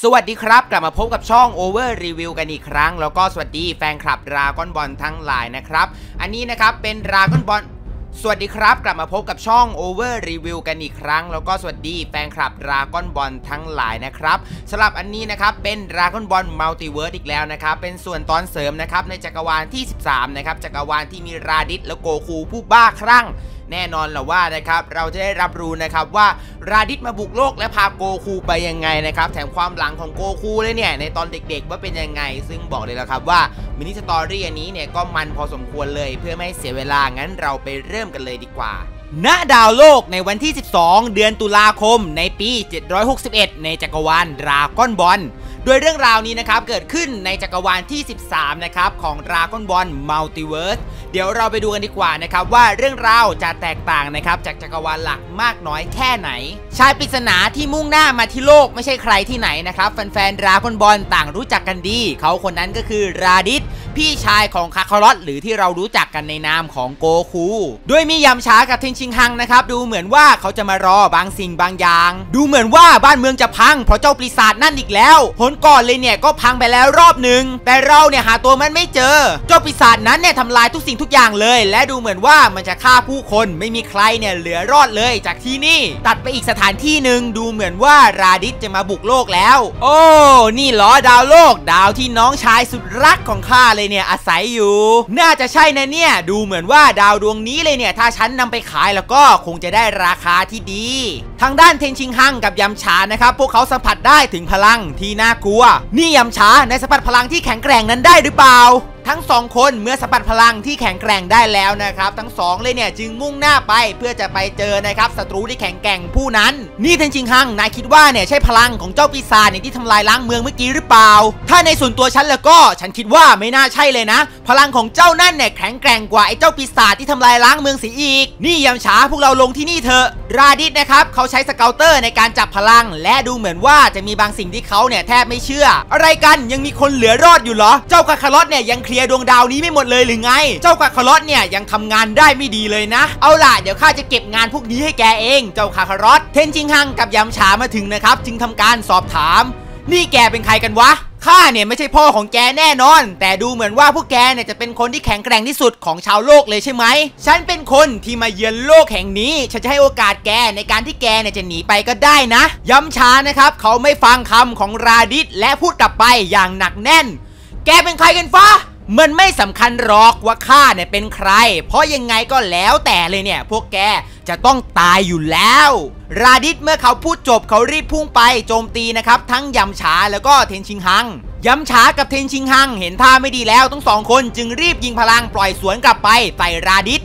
สวัสดีครับกลับมาพบกับช่อง Over Review กันอีกครั้งแล้วก็สวัสดีแฟนคลับ Dragon Ball ทั้งหลายนะครับอันนี้นะครับเป็น Dragon Ball สวัสดีครับกลับมาพบกับช่อง Over Review กันอีกครั้งแล้วก็สวัสดีแฟนคลับ Dragon Ball ทั้งหลายนะครับสำหรับอันนี้นะครับเป็น Dragon Ball Multiverse อีกแล้วนะครับเป็นส่วนตอนเสริมนะครับในจักรวาลที่13นะครับจักรวาลที่มีราดิสและโกคูผู้บ้าคลั่งแน่นอนแหละว่านะครับเราจะได้รับรู้นะครับว่าราดิสมาบุกโลกและพาโกคูไปยังไงนะครับแถมความหลังของโกคูเลยเนี่ยในตอนเด็กๆว่าเป็นยังไงซึ่งบอกเลยแล้วครับว่ามินิสตอรี่อันนี้เนี่ยก็มันพอสมควรเลยเพื่อไม่ให้เสียเวลางั้นเราไปเริ่มกันเลยดีกว่าณดาวโลกในวันที่12เดือนตุลาคมในปี761ในจักรวาลดราก้อนบอลโดยเรื่องราวนี้นะครับเกิดขึ้นในจักรวาลที่13นะครับของ Dragon Ball Multiverse เดี๋ยวเราไปดูกันดีกว่านะครับว่าเรื่องราวจะแตกต่างนะครับจากจักรวาลหลักมากน้อยแค่ไหนชายปริศนาที่มุ่งหน้ามาที่โลกไม่ใช่ใครที่ไหนนะครับแฟนๆ Dragon Ball ต่างรู้จักกันดีเขาคนนั้นก็คือราดิสพี่ชายของคาคารอตหรือที่เรารู้จักกันในนามของโกคูโดยมียำช้ากับเทนชิงฮังนะครับดูเหมือนว่าเขาจะมารอบางสิ่งบางอย่างดูเหมือนว่าบ้านเมืองจะพังเพราะเจ้าปีศาจนั่นอีกแล้วหนก่อนเลยเนี่ยก็พังไปแล้วรอบหนึ่งแต่เราเนี่ยหาตัวมันไม่เจอเจ้าปีศาจนั้นเนี่ยทำลายทุกสิ่งทุกอย่างเลยและดูเหมือนว่ามันจะฆ่าผู้คนไม่มีใครเนี่ยเหลือรอดเลยจากที่นี่ตัดไปอีกสถานที่หนึ่งดูเหมือนว่าราดิสจะมาบุกโลกแล้วโอ้นี่เหรอดาวโลกดาวที่น้องชายสุดรักของข้าเลยเนี่ยอาศัยอยู่น่าจะใช่นะเนี่ยดูเหมือนว่าดาวดวงนี้เลยเนี่ยถ้าฉันนำไปขายแล้วก็คงจะได้ราคาที่ดีทางด้านเทนชิงฮังกับยำฉานะครับพวกเขาสัมผัสได้ถึงพลังที่น่ากลัวนี่ยำฉาในสัมผัสพลังที่แข็งแกร่งนั้นได้หรือเปล่าทั้งสองคนเมื่อสัมผัสพลังที่แข็งแกร่งได้แล้วนะครับทั้งสองเลยเนี่ยจึงมุ่งหน้าไปเพื่อจะไปเจอนะครับศัตรูที่แข็งแกร่งผู้นั้นนี่เทนชิงฮังนายคิดว่าเนี่ยใช่พลังของเจ้าปีศาจที่ทำลายล้างเมืองเมื่อกี้หรือเปล่าถ้าในส่วนตัวฉันแล้วก็ฉันคิดว่าไม่น่าใช่เลยนะพลังของเจ้านั่นเนี่ยแข็งแกร่งกว่าไอ้เจ้าปีศาจที่ทำลายล้างเมืองเสียอีกนี่ยำช้าพวกเราลงที่นี่เถอะราดิสนะครับเขาใช้สเกลเตอร์ในการจับพลังและดูเหมือนว่าจะมีบางสิ่งที่เขาเนี่ยแทบไม่เชื่ออะไรกันยังมีคนเหลือรอดอยู่เหรอเจ้ากาคารอตเนี่ยยังเคลียร์ดวงดาวนี้ไม่หมดเลยหรือไงเจ้ากาคารอตเนี่ยยังทำงานได้ไม่ดีเลยนะเอาล่ะเดี๋ยวข้าจะเก็บงานพวกนี้ให้แกเองเจ้าคาคารอตเทนชิงฮังกับยำฉามาถึงนะครับจึงทำการสอบถามนี่แกเป็นใครกันวะข้าเนี่ยไม่ใช่พ่อของแกแน่นอนแต่ดูเหมือนว่าพวกแกเนี่ยจะเป็นคนที่แข็งแกร่งที่สุดของชาวโลกเลยใช่ไหมฉันเป็นคนที่มาเยือนโลกแห่งนี้ฉันจะให้โอกาสแกในการที่แกเนี่ยจะหนีไปก็ได้นะย้ำช้านะครับเขาไม่ฟังคำของราดิสและพูดกลับไปอย่างหนักแน่นแกเป็นใครกันฟ้ามันไม่สำคัญหรอกว่าข้าเนี่ยเป็นใครเพราะยังไงก็แล้วแต่เลยเนี่ยพวกแกจะต้องตายอยู่แล้วราดิสเมื่อเขาพูดจบเขารีบพุ่งไปโจมตีนะครับทั้งยำฉาแล้วก็เทนชิงฮังยำฉากับเทนชิงฮังเห็นท่าไม่ดีแล้วทั้งสองคนจึงรีบยิงพลังปล่อยสวนกลับไปใส่ราดิส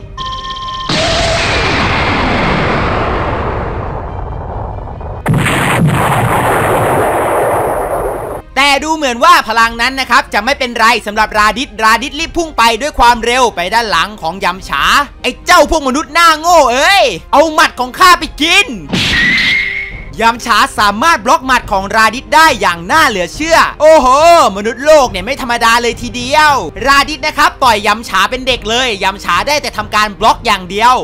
แต่ดูเหมือนว่าพลังนั้นนะครับจะไม่เป็นไรสำหรับราดิสรีบพุ่งไปด้วยความเร็วไปด้านหลังของยำฉาไอ้เจ้าพวกมนุษย์หน้าโง่เอ้ยเอาหมัดของข้าไปกินยำฉาสามารถบล็อกหมัดของราดิสได้อย่างน่าเหลือเชื่อโอ้โหมนุษย์โลกเนี่ยไม่ธรรมดาเลยทีเดียวราดิสนะครับต่อยยำฉาเป็นเด็กเลยยำฉาได้แต่ทำการบล็อกอย่างเดียว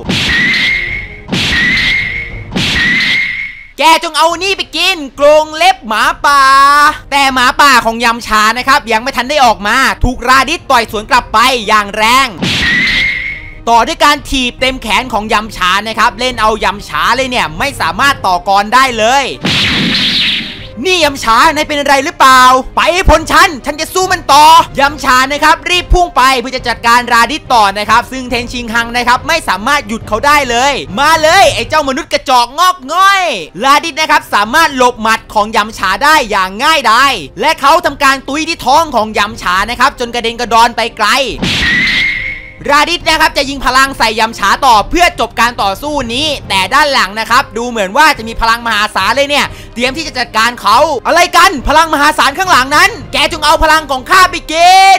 แกจงเอานี่ไปกินกรงเล็บหมาป่าแต่หมาป่าของยำฉานะครับยังไม่ทันได้ออกมาถูกราดิสต่อยสวนกลับไปอย่างแรงต่อด้วยการถีบเต็มแขนของยำฉานะครับเล่นเอายำฉาเลยเนี่ยไม่สามารถต่อกรได้เลยนี่ยำฉานายเป็นอะไรหรือเปล่าไปให้พ้นฉันจะสู้มันต่อยำฉานะครับรีบพุ่งไปเพื่อจะจัดการราดิสต่อนะครับซึ่งเทนชิงฮังนะครับไม่สามารถหยุดเขาได้เลยมาเลยไอ้เจ้ามนุษย์กระจอกงอกง่อยราดิสนะครับสามารถหลบหมัดของยำฉาได้อย่างง่ายดายและเขาทำการตุ้ยที่ท้องของยำฉานะครับจนกระเด็นกระดอนไปไกลราดิสนะครับจะยิงพลังใส่ยำฉาต่อเพื่อจบการต่อสู้นี้แต่ด้านหลังนะครับดูเหมือนว่าจะมีพลังมหาศาลเลยเนี่ยเตรียมที่จะจัดการเขาอะไรกันพลังมหาศาลข้างหลังนั้นแกจงเอาพลังของข้าไปกิน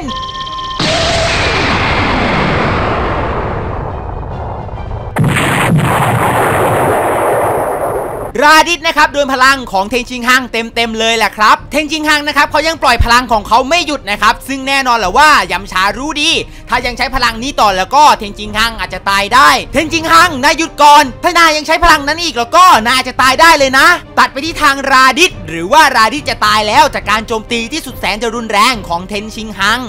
ราดิสนะครับโดนพลังของเทนชิงฮังเต็มเลยแหละครับเทนชิงฮังนะครับเขายังปล่อยพลังของเขาไม่หยุดนะครับซึ่งแน่นอนแหละว่ายำชารู้ดีถ้ายังใช้พลังนี้ต่อแล้วก็เทนชิงฮังอาจจะตายได้เทนชิงฮังนายหยุดก่อนถ้านายยังใช้พลังนั้นอีกแล้วก็นายอาจจะตายได้เลยนะตัดไปที่ทางราดิสหรือว่าราดิสจะตายแล้วจากการโจมตีที่สุดแสนจะรุนแรงของเทนชิงฮัง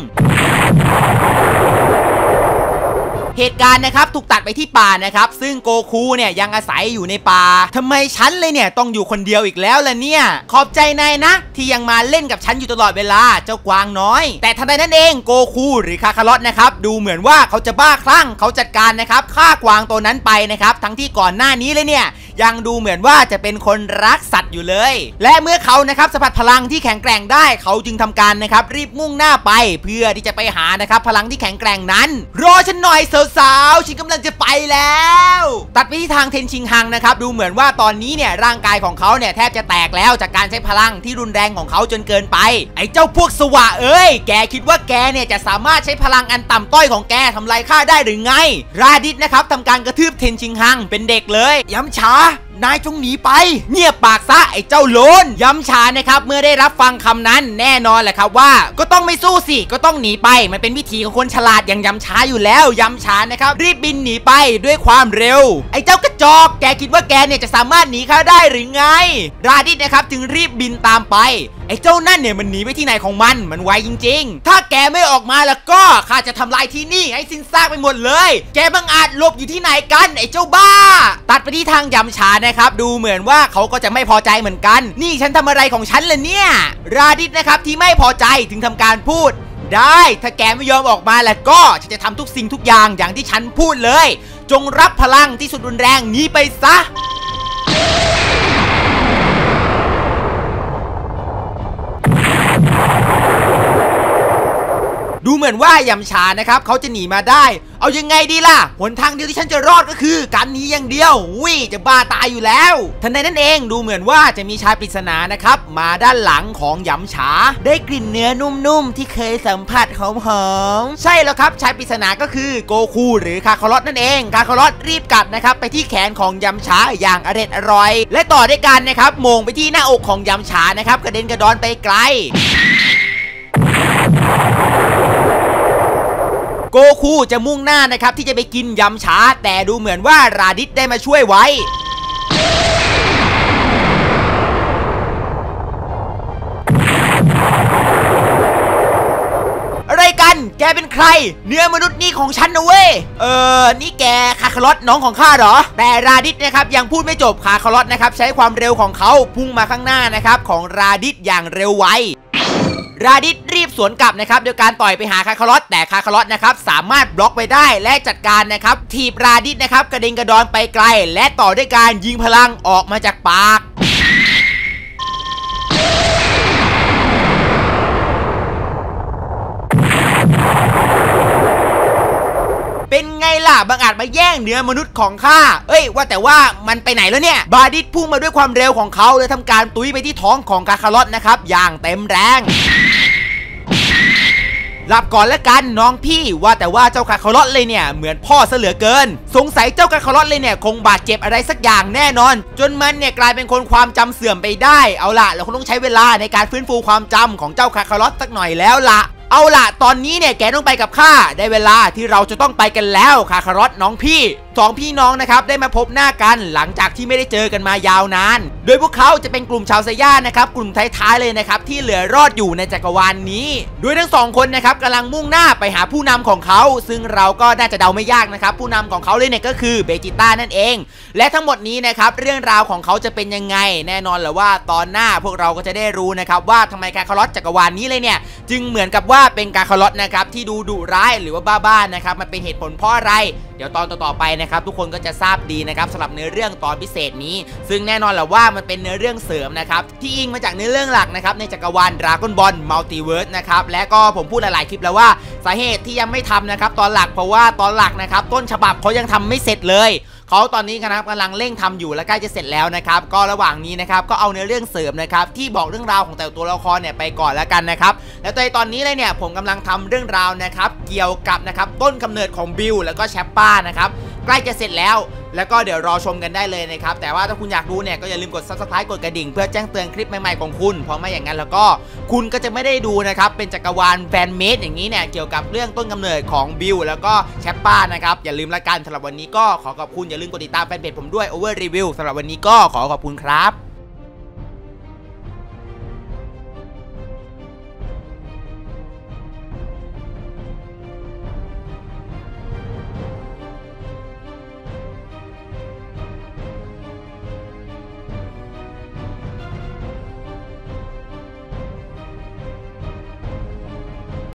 เหตุการณ์นะครับถูกตัดไปที่ป่านะครับซึ่งโกคูเนี่ยยังอาศัยอยู่ในป่าทำไมฉันเลยเนี่ยต้องอยู่คนเดียวอีกแล้วล่ะเนี่ยขอบใจนายนะที่ยังมาเล่นกับฉันอยู่ตลอดเวลาเจ้ากวางน้อยแต่ทันใดนั้นเองโกคูหรือคาคาร์ลอตนะครับดูเหมือนว่าเขาจะบ้าคลั่งเขาจัดการนะครับฆ่ากวางตัวนั้นไปนะครับทั้งที่ก่อนหน้านี้เลยเนี่ยยังดูเหมือนว่าจะเป็นคนรักสัตว์อยู่เลยและเมื่อเขานะครับสัมผัสพลังที่แข็งแกร่งได้เขาจึงทำการนะครับรีบมุ่งหน้าไปเพื่อที่จะไปหานะครับพลังที่แข็งแกร่งนั้นรอฉันหน่อยสาวๆฉันกำลังจะไปแล้วตัดไปที่ทางเทนชิงฮังนะครับดูเหมือนว่าตอนนี้เนี่ยร่างกายของเขาเนี่ยแทบจะแตกแล้วจากการใช้พลังที่รุนแรงของเขาจนเกินไปไอ้เจ้าพวกสวะเอ้ยแกคิดว่าแกเนี่ยจะสามารถใช้พลังอันต่ำต้อยของแกทำลายข้าได้หรือไงราดิสนะครับทำการกระทืบเทนชิงฮังเป็นเด็กเลยย้ำช้านายจงหนีไปเงียบปากซะไอ้เจ้าโลนย้ำชานะครับเมื่อได้รับฟังคำนั้นแน่นอนแหละครับว่าก็ต้องไม่สู้สิก็ต้องหนีไปมันเป็นวิธีของคนฉลาดอย่างย้ำชาอยู่แล้วย้ำชานะครับรีบบินหนีไปด้วยความเร็วไอ้เจ้ากระจอกแกคิดว่าแกเนี่ยจะสามารถหนีข้าได้หรือไงราดิสนะครับจึงรีบบินตามไปไอ้เจ้านั่นเนี่ยมันหนีไปที่ไหนของมันไวจริงๆถ้าแกไม่ออกมาแล้วก็ข้าจะทำลายที่นี่ให้สิ้นซากไปหมดเลยแกบังอาจหลบอยู่ที่ไหนกันไอ้เจ้าบ้าตัดไปที่ทางย้ำชานะครับดูเหมือนว่าเขาก็จะไม่พอใจเหมือนกันนี่ฉันทำอะไรของฉันล่ะเนี่ยราดิสนะครับที่ไม่พอใจถึงทำการพูดได้ถ้าแกไม่ยอมออกมาแล้วก็ฉันจะทำทุกสิ่งทุกอย่างที่ฉันพูดเลยจงรับพลังที่สุดรุนแรงนี้ไปซะดูเหมือนว่ายำชานะครับเขาจะหนีมาได้เอายังไงดีล่ะหนทางเดียวที่ฉันจะรอดก็คือการหนีอย่างเดียวจะบ้าตายอยู่แล้วทันใดนั้นเองดูเหมือนว่าจะมีชายปริศนานะครับมาด้านหลังของยำชาได้กลิ่นเนื้อนุ่มๆที่เคยสัมผัสหอมๆใช่แล้วครับชายปริศนาก็คือโกคูหรือคาคาร์ลอตนั่นเองคาคาร์ลอตรีบกัดนะครับไปที่แขนของยำชาอย่างอร่อยและต่อด้วยกันนะครับโมงไปที่หน้าอกของยำชานะครับกระเด็นกระดอนไปไกลโกคูจะมุ่งหน้านะครับที่จะไปกินยำชาแต่ดูเหมือนว่าราดิสได้มาช่วยไว้อะไรกันแกเป็นใครเนื้อมนุษย์นี่ของฉันนะเว้ยนี่แกคาคาร์ลอตน้องของข้าเหรอแต่ราดิสนะครับยังพูดไม่จบคาคาร์ลอตนะครับใช้ความเร็วของเขาพุ่งมาข้างหน้านะครับของราดิสอย่างเร็วไวราดิสรีบสวนกลับนะครับโดยการต่อยไปหาคาคาร์ลอตแต่คาคาร์ลอตนะครับสามารถบล็อกไปได้และจัดการนะครับถีบราดิสนะครับกระเด็นกระดอนไปไกลและต่อด้วยการยิงพลังออกมาจากปากเป็นไงล่ะบังอาจมาแย่งเนื้อมนุษย์ของข้าว่าแต่ว่ามันไปไหนแล้วเนี่ยบาดิสพุ่งมาด้วยความเร็วของเขาเลยทำการตุ้ยไปที่ท้องของคาคาร์ลอตนะครับอย่างเต็มแรงหลับก่อนแล้วกันน้องพี่ว่าแต่ว่าเจ้าคาคาร์ลอตเลยเนี่ยเหมือนพ่อซะเหลือเกินสงสัยเจ้าคาคาร์ลอตเลยเนี่ยคงบาดเจ็บอะไรสักอย่างแน่นอนจนมันเนี่ยกลายเป็นคนความจำเสื่อมไปได้เอาล่ะเราคงต้องใช้เวลาในการฟื้นฟูความจำของเจ้าคาคาร์ลอตสักหน่อยแล้วล่ะเอาล่ะตอนนี้เนี่ยแกต้องไปกับข้าได้เวลาที่เราจะต้องไปกันแล้วคาคาร์ลอตน้องพี่สองพี่น้องนะครับได้มาพบหน้ากันหลังจากที่ไม่ได้เจอกันมายาวนานโดยพวกเขาจะเป็นกลุ่มชาวไซย่านะครับกลุ่มท้ายๆเลยนะครับที่เหลือรอดอยู่ในจักรวาลนี้โดยทั้งสองคนนะครับกำลังมุ่งหน้าไปหาผู้นำของเขาซึ่งเราก็น่าจะเดาไม่ยากนะครับผู้นำของเขาเลยเนี่ยก็คือเบจิต้านั่นเองและทั้งหมดนี้นะครับเรื่องราวของเขาจะเป็นยังไงแน่นอนแหละว่าตอนหน้าพวกเราก็จะได้รู้นะครับว่าทำไมคาคาร์ลอตจักรวาลนี้เลยเนี่ยจึงเหมือนกับว่าเป็นคาคาร์ลอตนะครับที่ดูดุร้ายหรือว่าบ้าๆนะครับมันเป็นเหตุผลเพราะอะไรเดี๋ยวตอนต่อไปนะครับทุกคนก็จะทราบดีนะครับสำหรับเนื้อเรื่องตอนพิเศษนี้ซึ่งแน่นอนแหละว่ามันเป็นเนื้อเรื่องเสริมนะครับที่อิงมาจากเนื้อเรื่องหลักนะครับในจักรวาลดราก้อนบอลมัลติเวิร์สนะครับและก็ผมพูดหลายๆคลิปแล้วว่าสาเหตุที่ยังไม่ทำนะครับตอนหลักเพราะว่าตอนหลักนะครับต้นฉบับเขายังทำไม่เสร็จเลยเขาตอนนี้นะครับกำลังเร่งทำอยู่และใกล้จะเสร็จแล้วนะครับก็ระหว่างนี้นะครับก็เอาเนื้อเรื่องเสริมนะครับที่บอกเรื่องราวของแต่ตัวละครเนี่ยไปก่อนแล้วกันนะครับแล้วตอนนี้เลยเนี่ยผมกำลังทำเรื่องราวนะครับเกี่ยวกับนะครับต้นกำเนิดของบิลแล้วก็แชปป้านะครับใกล้จะเสร็จแล้วแล้วก็เดี๋ยวรอชมกันได้เลยนะครับแต่ว่าถ้าคุณอยากดูเนี่ยก็อย่าลืมกด Subscribe กดกระดิ่งเพื่อแจ้งเตือนคลิปใหม่ๆของคุณเพราะไม่อย่างนั้นแล้วก็คุณก็จะไม่ได้ดูนะครับเป็นจักรวาลแฟนเมดอย่างนี้เนี่ยเกี่ยวกับเรื่องต้นกำเนิดของบิลแล้วก็แชปป้านะครับอย่าลืมละกันสำหรับวันนี้ก็ขอขอบคุณอย่าลืมกดติดตามแฟนเพจผมด้วย Over Review สำหรับวันนี้ก็ขอขอบคุณครับ